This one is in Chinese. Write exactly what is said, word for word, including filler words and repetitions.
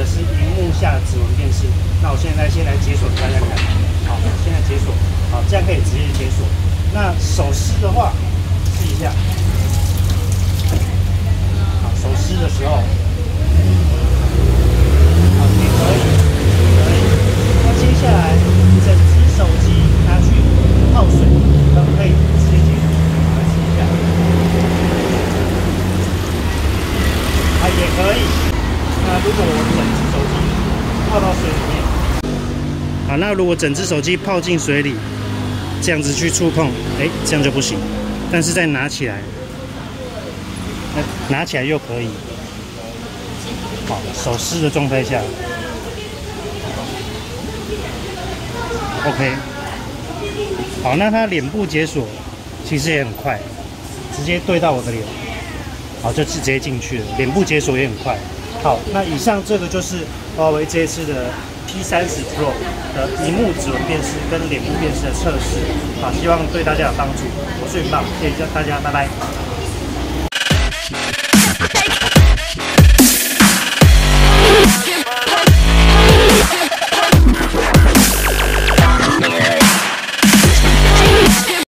的是荧幕下的指纹辨识。那我现在先来解锁给大家看。好，现在解锁，好，这样可以直接解锁。那手撕的话，试一下。好，手撕的时候，好，也可以，可以。那接下来，整只手机拿去泡水，可不可以直接解锁？来试一下。啊，也可以。那如果我整只手机泡到水里面，好，那如果整只手机泡进水里，这样子去触控，哎，这样就不行。但是再拿起来，拿起来又可以。好，手湿的状态下 ，OK。好，那它脸部解锁其实也很快，直接对到我的脸。好，就直接进去了，脸部解锁也很快。好，那以上这个就是华为这一次的 P 三十 Pro 的萤幕指纹辨识跟脸部辨识的测试。好，希望对大家有帮助。我是云豹，谢谢大家，拜拜。